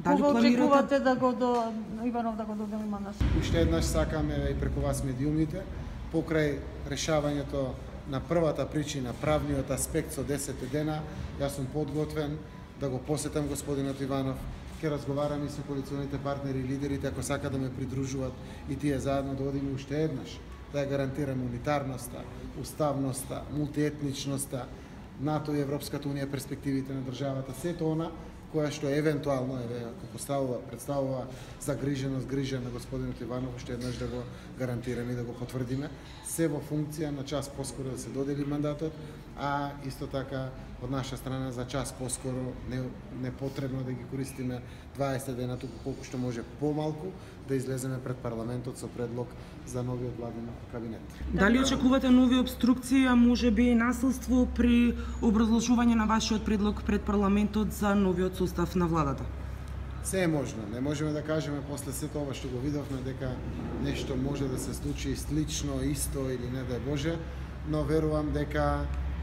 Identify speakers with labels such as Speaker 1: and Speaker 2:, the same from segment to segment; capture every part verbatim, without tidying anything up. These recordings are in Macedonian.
Speaker 1: Дали
Speaker 2: Кога
Speaker 1: планирате
Speaker 2: очекувате да го до Иванов да го додели мандат?
Speaker 3: Уште еднаш сакаме и преку вас медиумите, покрај решавањето на првата причина, правниот аспект со десет дена, јас сум подготвен да го посетам господинот Иванов, ќе разговарам и со коалиционите партнери и лидерите, ако сака да ме придружуваат и тие заедно да одиме уште еднаш, да ја гарантираме унитарноста, уставноста, мултиетничноста, НАТО и Европската унија, перспективите на државата, сето она која што евентуално еве ако поставува представува загриженост, грижа на господинот Иванов, уште еднаш да го гарантираме и да го потврдиме, се во функција на час поскоро да се додели мандатот, а исто така од наша страна за час поскоро не не потребно да ги користиме дваесет дена, туку колку што може помалку да излеземе пред парламентот со предлог за новиот владин кабинет.
Speaker 1: Дали очекувате нови обструкции, а можеби и насилство при образложување на вашиот предлог пред парламентот за новиот состав на владата?
Speaker 3: Се е можно. Не можеме да кажеме после сето ова што го видовме дека нешто може да се случи слично, исто или не дај Боже, но верувам дека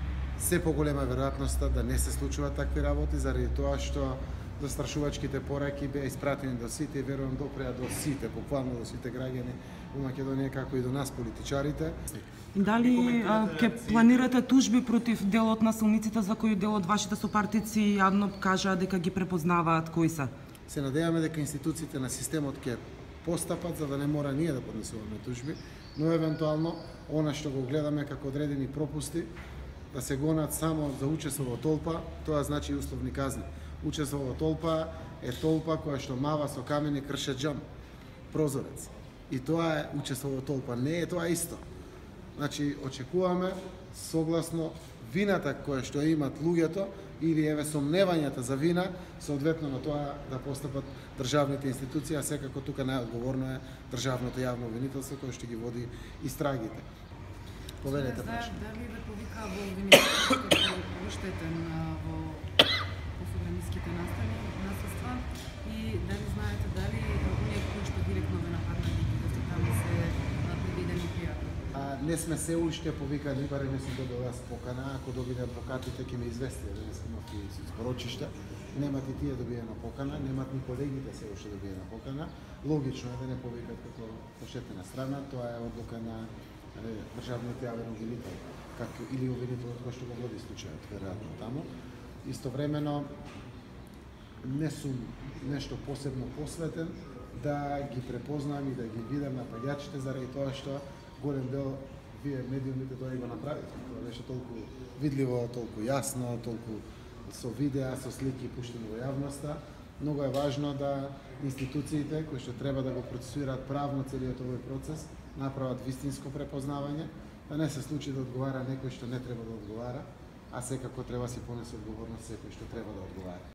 Speaker 3: се поголема веројатноста да не се случуваат такви работи заради тоа што застрашувачките пораки беа испратени до сите и верувам допреа до сите, буквално до сите граѓани во Македонија, како и до нас политичарите.
Speaker 1: Дали ќе планирате тужби против дел од насилниците за кои дел од вашите сопартици јавно кажаа дека ги препознаваат кои се?
Speaker 3: Се надеваме дека институциите на системот ќе постапат за да не мора ние да поднесуваме тужби, но евентуално она што го гледаме како одредени пропусти да се гонат само за учество во толпа, тоа значи и условни казни. Учество во толпа е толпа која што мава со камени крше џам, прозорец. И тоа е учество во толпа, не е тоа исто. Значи, очекуваме согласно вината која што имат луѓето или еве сомневањата за вина, соодветно на тоа да постапат државните институции, а секако тука најодговорно е државното јавно обвинителство кој што ги води истрагите. Повелете,
Speaker 4: прошу. Дали да повика во обвинителството како поштетен во пособраниските настани насилства и дали знаете дали оние кои што директно ве нападнали дека таму се предвидени пријави?
Speaker 3: Не сме се уште повикани, барем не сум добил јас покана, ако добиде адвокатите ќе ме извести, денес имав и спорочиште. Немат и тие добиена покана, немат ни колегите се уште добиена покана. Логично е да не повикат како поштетена страна, тоа е одлука на државниот јавен обвинител, како или обвинителот кој што го води случајот, веројатно таму. Истовремено не сум нешто посебно посветен да ги препознам и да ги видам напаѓачите заради тоа што голем дел вие медиумите тоа и го направите. Тоа беше толку видливо, толку јасно, толку со видеа, со слики пуштени во јавноста. Многу е важно да институциите кои што треба да го процесуираат правно целиот овој процес направат вистинско препознавање, да не се случи да одговара некој што не треба да одговара, а секако треба да си понесе одговорност секој што треба да одговара.